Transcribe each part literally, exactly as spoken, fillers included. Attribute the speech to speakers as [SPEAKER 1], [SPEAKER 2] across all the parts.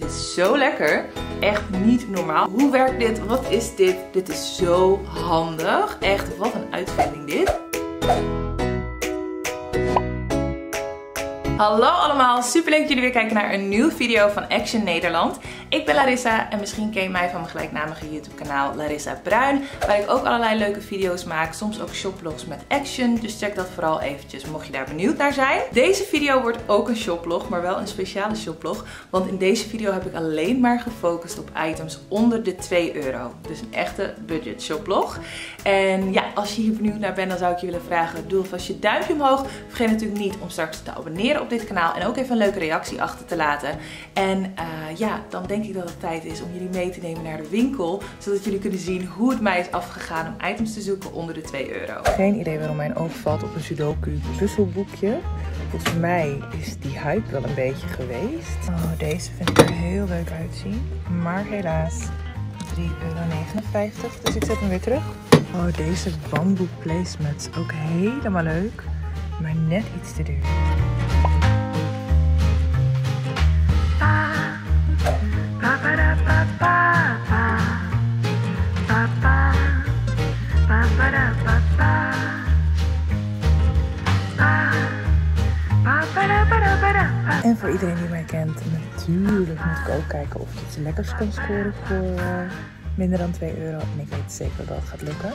[SPEAKER 1] is zo lekker. Echt niet normaal. Hoe werkt dit? Wat is dit? Dit is zo handig. Echt, wat een uitvinding dit. Hallo allemaal, super leuk dat jullie weer kijken naar een nieuwe video van Action Nederland. Ik ben Larissa en misschien ken je mij van mijn gelijknamige YouTube kanaal Larissa Bruin. Waar ik ook allerlei leuke video's maak, soms ook shopvlogs met Action. Dus check dat vooral eventjes mocht je daar benieuwd naar zijn. Deze video wordt ook een shoplog, maar wel een speciale shoplog. Want in deze video heb ik alleen maar gefocust op items onder de twee euro. Dus een echte budget shoplog. En ja, als je hier benieuwd naar bent, dan zou ik je willen vragen, doe alvast je duimpje omhoog. Vergeet natuurlijk niet om straks te abonneren op dit kanaal en ook even een leuke reactie achter te laten. En uh, ja, dan denk ik dat het tijd is om jullie mee te nemen naar de winkel, zodat jullie kunnen zien hoe het mij is afgegaan om items te zoeken onder de twee euro. Geen idee waarom mijn oog valt op een Sudoku puzzelboekje. Volgens mij is die hype wel een beetje geweest. Oh, deze vind ik er heel leuk uitzien. Maar helaas drie euro negenenvijftig. Dus ik zet hem weer terug. Oh, deze bamboe placemats ook helemaal leuk. Maar net iets te duur. En voor iedereen die mij kent, natuurlijk moet ik ook kijken of je iets lekkers kan scoren voor uh, minder dan twee euro. En ik weet zeker dat het gaat lukken.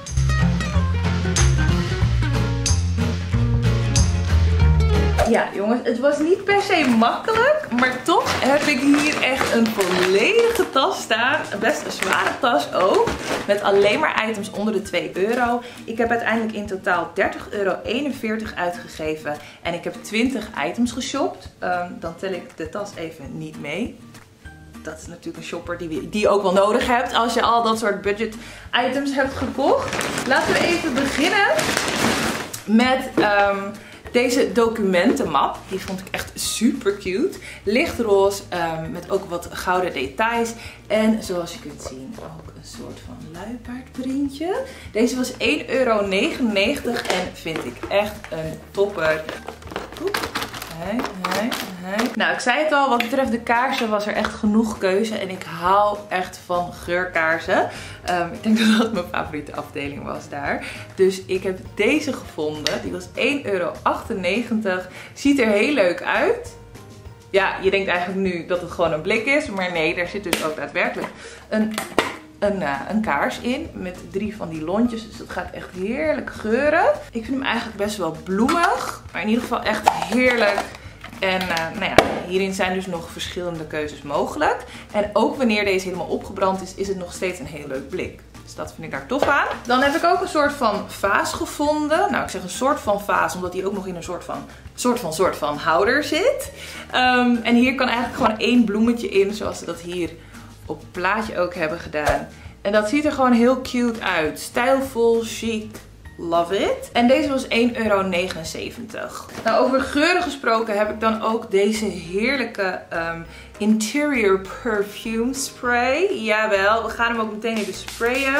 [SPEAKER 1] Ja jongens, het was niet per se makkelijk, maar toch heb ik hier echt een volledige tas staan. Best een zware tas ook, met alleen maar items onder de twee euro. Ik heb uiteindelijk in totaal dertig euro eenenveertig uitgegeven en ik heb twintig items geshopt. Um, dan tel ik de tas even niet mee. Dat is natuurlijk een shopper die, die je ook wel nodig hebt als je al dat soort budget items hebt gekocht. Laten we even beginnen met Um, deze documentenmap, die vond ik echt super cute. Lichtroze, um, met ook wat gouden details. En zoals je kunt zien, ook een soort van luipaardprintje. Deze was één euro negenennegentig en vind ik echt een topper. Oep. Hey, hey, hey. Nou, ik zei het al, wat betreft de kaarsen was er echt genoeg keuze. En ik hou echt van geurkaarsen. Um, ik denk dat dat mijn favoriete afdeling was daar. Dus ik heb deze gevonden. Die was één euro achtennegentig. Ziet er heel leuk uit. Ja, je denkt eigenlijk nu dat het gewoon een blik is. Maar nee, daar zit dus ook daadwerkelijk een, een, uh, een kaars in. Met drie van die lontjes. Dus dat gaat echt heerlijk geuren. Ik vind hem eigenlijk best wel bloemig. Maar in ieder geval echt heerlijk. En uh, nou ja, hierin zijn dus nog verschillende keuzes mogelijk. En ook wanneer deze helemaal opgebrand is, is het nog steeds een heel leuk blik. Dus dat vind ik daar tof aan. Dan heb ik ook een soort van vaas gevonden. Nou, ik zeg een soort van vaas, omdat die ook nog in een soort van, soort van, soort van houder zit. Um, en hier kan eigenlijk gewoon één bloemetje in, zoals ze dat hier op het plaatje ook hebben gedaan. En dat ziet er gewoon heel cute uit. Stijlvol, chic. Love it. En deze was één euro negenenzeventig. Nou, over geuren gesproken heb ik dan ook deze heerlijke um, Interior Perfume Spray. Jawel, we gaan hem ook meteen even sprayen.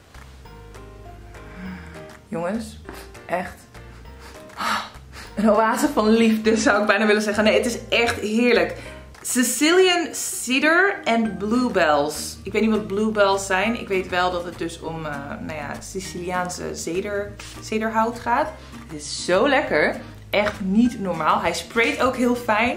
[SPEAKER 1] Jongens, echt. Een oase van liefde zou ik bijna willen zeggen. Nee, het is echt heerlijk. Sicilian Cedar and Bluebells. Ik weet niet wat bluebells zijn. Ik weet wel dat het dus om uh, nou ja, Siciliaanse ceder, cederhout gaat. Het is zo lekker. Echt niet normaal. Hij sprayt ook heel fijn.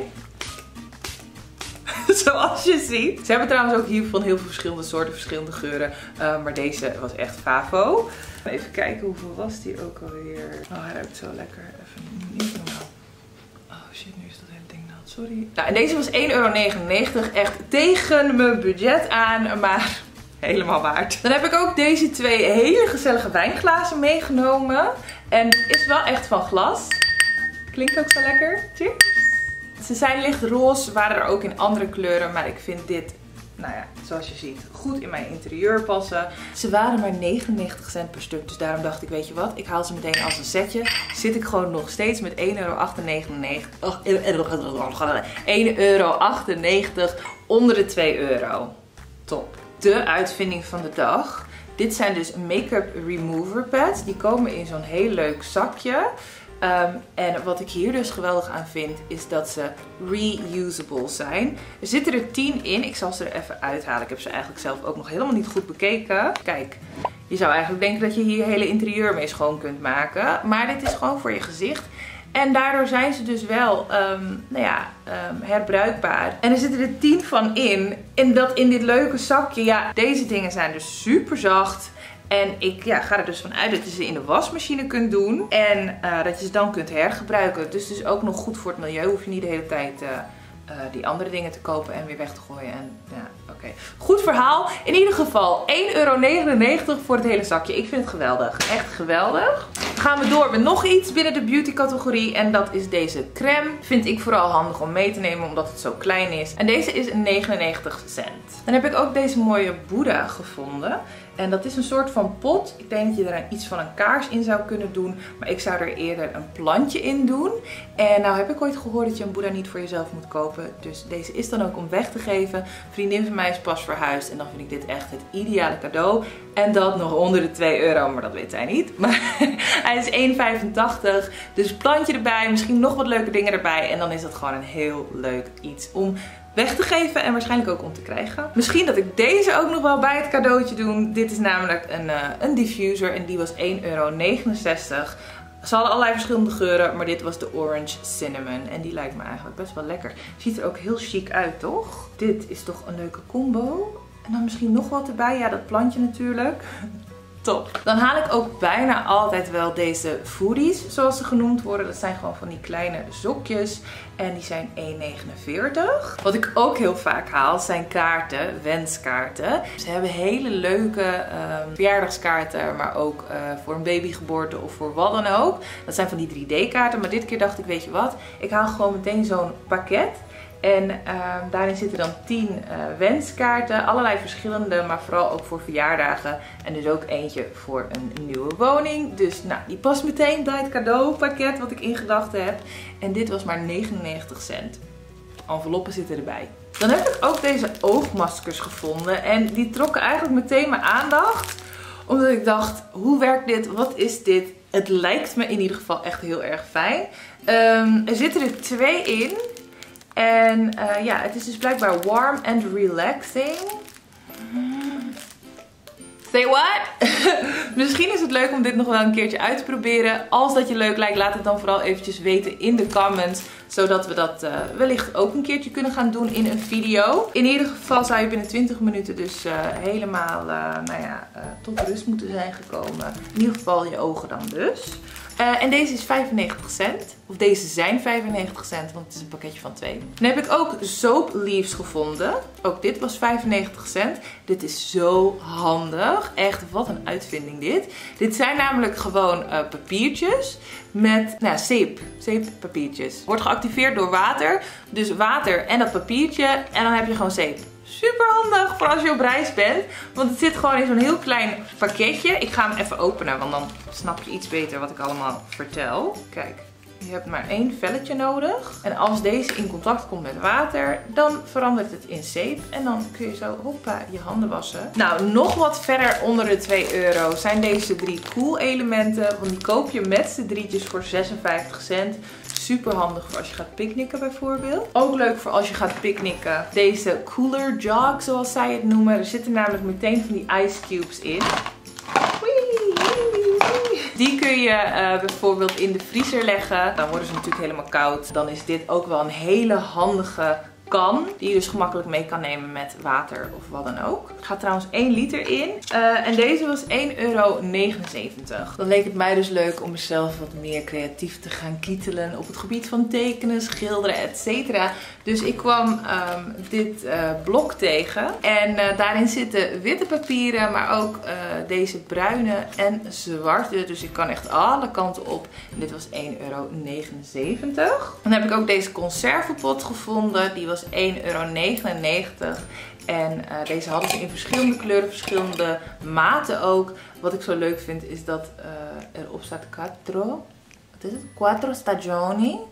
[SPEAKER 1] Zoals je ziet. Ze hebben trouwens ook hiervan heel veel verschillende soorten, verschillende geuren. Uh, maar deze was echt favo. Even kijken hoeveel was die ook alweer. Oh, hij ruikt zo lekker. Even niet normaal. Oh shit, nu is dat hele ding nat. Sorry. Nou, en deze was één euro negenennegentig. Echt tegen mijn budget aan. Maar helemaal waard. Dan heb ik ook deze twee hele gezellige wijnglazen meegenomen. En is wel echt van glas. Klinkt ook zo lekker. Cheers. Ze zijn licht roze, waren er ook in andere kleuren, maar ik vind dit, nou ja, zoals je ziet, goed in mijn interieur passen. Ze waren maar negenennegentig cent per stuk, dus daarom dacht ik, weet je wat, ik haal ze meteen als een setje. Zit ik gewoon nog steeds met één euro achtennegentig, één euro achtennegentig onder de twee euro. Top. De uitvinding van de dag. Dit zijn dus make-up remover pads. Die komen in zo'n heel leuk zakje. Um, en wat ik hier dus geweldig aan vind, is dat ze reusable zijn. Er zitten er tien in. Ik zal ze er even uithalen. Ik heb ze eigenlijk zelf ook nog helemaal niet goed bekeken. Kijk, je zou eigenlijk denken dat je hier je hele interieur mee schoon kunt maken. Maar dit is gewoon voor je gezicht. En daardoor zijn ze dus wel um, nou ja, um, herbruikbaar. En er zitten er tien van in. En dat in dit leuke zakje. Ja, deze dingen zijn dus super zacht. En ik ja, ga er dus vanuit dat je ze in de wasmachine kunt doen. En uh, dat je ze dan kunt hergebruiken. Dus het is ook nog goed voor het milieu. Hoef je niet de hele tijd uh, uh, die andere dingen te kopen en weer weg te gooien. En ja, oké. Okay. Goed verhaal. In ieder geval één euro negenennegentig voor het hele zakje. Ik vind het geweldig. Echt geweldig. Dan gaan we door met nog iets binnen de beauty categorie. En dat is deze crème. Vind ik vooral handig om mee te nemen omdat het zo klein is. En deze is negenennegentig cent. Dan heb ik ook deze mooie Boeddha gevonden. En dat is een soort van pot. Ik denk dat je er iets van een kaars in zou kunnen doen. Maar ik zou er eerder een plantje in doen. En nou heb ik ooit gehoord dat je een Boeddha niet voor jezelf moet kopen. Dus deze is dan ook om weg te geven. Een vriendin van mij is pas verhuisd. En dan vind ik dit echt het ideale cadeau. En dat nog onder de twee euro. Maar dat weet zij niet. Maar hij is één vijfentachtig. Dus plantje erbij. Misschien nog wat leuke dingen erbij. En dan is dat gewoon een heel leuk iets om weg te geven en waarschijnlijk ook om te krijgen. Misschien dat ik deze ook nog wel bij het cadeautje doe. Dit is namelijk een, uh, een diffuser en die was één euro negenenzestig. Ze hadden allerlei verschillende geuren, maar dit was de Orange Cinnamon. En die lijkt me eigenlijk best wel lekker. Ziet er ook heel chic uit, toch? Dit is toch een leuke combo. En dan misschien nog wat erbij. Ja, dat plantje natuurlijk. Top. Dan haal ik ook bijna altijd wel deze foodies, zoals ze genoemd worden. Dat zijn gewoon van die kleine zokjes. En die zijn één negenenveertig. Wat ik ook heel vaak haal zijn kaarten, wenskaarten. Ze hebben hele leuke um, verjaardagskaarten, maar ook uh, voor een babygeboorte of voor wat dan ook. Dat zijn van die drie D kaarten. Maar dit keer dacht ik, weet je wat, ik haal gewoon meteen zo'n pakket. En uh, daarin zitten dan tien uh, wenskaarten, allerlei verschillende, maar vooral ook voor verjaardagen. En dus ook eentje voor een nieuwe woning. Dus nou, die past meteen bij het cadeaupakket wat ik in gedachten heb. En dit was maar negenennegentig cent. Enveloppen zitten erbij. Dan heb ik ook deze oogmaskers gevonden en die trokken eigenlijk meteen mijn aandacht. Omdat ik dacht, hoe werkt dit? Wat is dit? Het lijkt me in ieder geval echt heel erg fijn. Um, er zitten er twee in. En uh, ja, het is dus blijkbaar warm and relaxing. Say what? Misschien is het leuk om dit nog wel een keertje uit te proberen. Als dat je leuk lijkt, laat het dan vooral eventjes weten in de comments. Zodat we dat uh, wellicht ook een keertje kunnen gaan doen in een video. In ieder geval zou je binnen twintig minuten dus uh, helemaal uh, nou ja, uh, tot rust moeten zijn gekomen. In ieder geval je ogen dan dus. Uh, en deze is vijfennegentig cent. Of deze zijn vijfennegentig cent, want het is een pakketje van twee. Dan heb ik ook soap leaves gevonden. Ook dit was vijfennegentig cent. Dit is zo handig. Echt, wat een uitvinding dit. Dit zijn namelijk gewoon uh, papiertjes met nou, zeep. Zeeppapiertjes. Wordt geactiveerd door water. Dus water en dat papiertje. En dan heb je gewoon zeep. Super handig voor als je op reis bent. Want het zit gewoon in zo'n heel klein pakketje. Ik ga hem even openen, want dan snap je iets beter wat ik allemaal vertel. Kijk, je hebt maar één velletje nodig. En als deze in contact komt met water, dan verandert het in zeep. En dan kun je zo, hoppa, je handen wassen. Nou, nog wat verder onder de twee euro zijn deze drie Cool elementen. Want die koop je met z'n drietjes voor zesenvijftig cent. Super handig voor als je gaat picknicken bijvoorbeeld. Ook leuk voor als je gaat picknicken. Deze Cooler Jog, zoals zij het noemen. Er zitten namelijk meteen van die ice cubes in. Die kun je uh, bijvoorbeeld in de vriezer leggen. Dan worden ze natuurlijk helemaal koud. Dan is dit ook wel een hele handige kan. Die je dus gemakkelijk mee kan nemen met water of wat dan ook. Er gaat trouwens één liter in. Uh, en deze was één euro negenenzeventig. Dan leek het mij dus leuk om mezelf wat meer creatief te gaan kietelen. Op het gebied van tekenen, schilderen, et cetera. Dus ik kwam um, dit uh, blok tegen. En uh, daarin zitten witte papieren. Maar ook uh, deze bruine en zwarte. Dus ik kan echt alle kanten op. En dit was één euro negenenzeventig. Dan heb ik ook deze conservepot gevonden. Die was één euro negenennegentig. En uh, deze hadden ze in verschillende kleuren, verschillende maten ook. Wat ik zo leuk vind is dat uh, erop staat quattro. Wat is het? Quattro stagioni.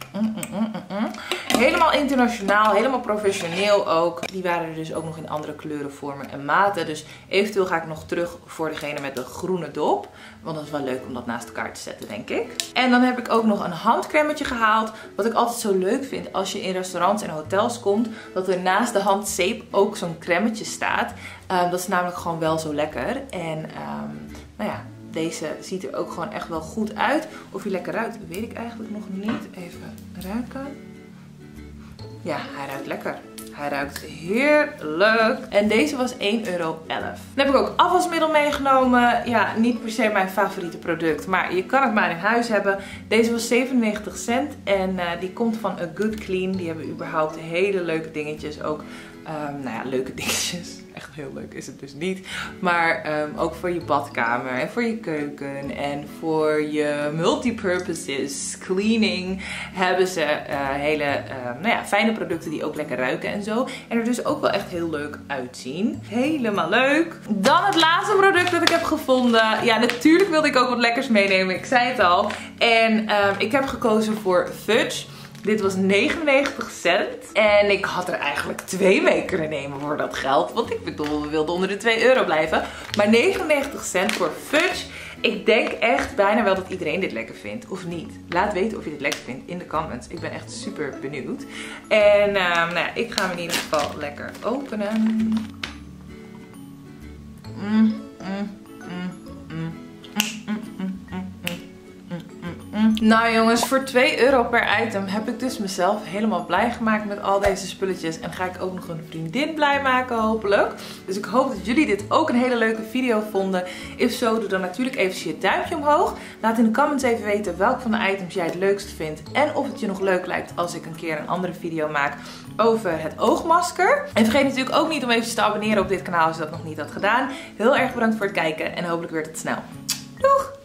[SPEAKER 1] Mm, mm, mm, mm. Helemaal internationaal, helemaal professioneel ook. Die waren er dus ook nog in andere kleuren, vormen en maten. Dus eventueel ga ik nog terug voor degene met de groene dop. Want dat is wel leuk om dat naast elkaar te zetten, denk ik. En dan heb ik ook nog een handcremetje gehaald. Wat ik altijd zo leuk vind als je in restaurants en hotels komt. Dat er naast de handzeep ook zo'n cremetje staat. Um, dat is namelijk gewoon wel zo lekker. En um, nou ja, deze ziet er ook gewoon echt wel goed uit. Of hij lekker ruikt, weet ik eigenlijk nog niet. Even ruiken. Ja, hij ruikt lekker. Hij ruikt heerlijk. En deze was één euro elf. Dan heb ik ook afwasmiddel meegenomen. Ja, niet per se mijn favoriete product. Maar je kan het maar in huis hebben. Deze was zevenennegentig cent. En uh, die komt van A Good Clean. Die hebben überhaupt hele leuke dingetjes. Ook, um, nou ja, leuke dingetjes. Echt heel leuk is het dus niet. Maar um, ook voor je badkamer en voor je keuken en voor je multipurposes, cleaning, hebben ze uh, hele uh, nou ja, fijne producten die ook lekker ruiken en zo. En er dus ook wel echt heel leuk uitzien. Helemaal leuk. Dan het laatste product dat ik heb gevonden. Ja, natuurlijk wilde ik ook wat lekkers meenemen. Ik zei het al. En um, ik heb gekozen voor Fudge. Dit was negenennegentig cent. En ik had er eigenlijk twee mee kunnen nemen voor dat geld. Want ik bedoel, we wilden onder de twee euro blijven. Maar negenennegentig cent voor Fudge. Ik denk echt bijna wel dat iedereen dit lekker vindt. Of niet. Laat weten of je dit lekker vindt in de comments. Ik ben echt super benieuwd. En uh, nou ja, ik ga hem in ieder geval lekker openen. Mm, mm, mm, mm. Nou jongens, voor twee euro per item heb ik dus mezelf helemaal blij gemaakt met al deze spulletjes. En ga ik ook nog een vriendin blij maken hopelijk. Dus ik hoop dat jullie dit ook een hele leuke video vonden. If zo, doe dan natuurlijk even je duimpje omhoog. Laat in de comments even weten welke van de items jij het leukst vindt. En of het je nog leuk lijkt als ik een keer een andere video maak over het oogmasker. En vergeet natuurlijk ook niet om even te abonneren op dit kanaal als je dat nog niet had gedaan. Heel erg bedankt voor het kijken en hopelijk weer tot snel. Doeg!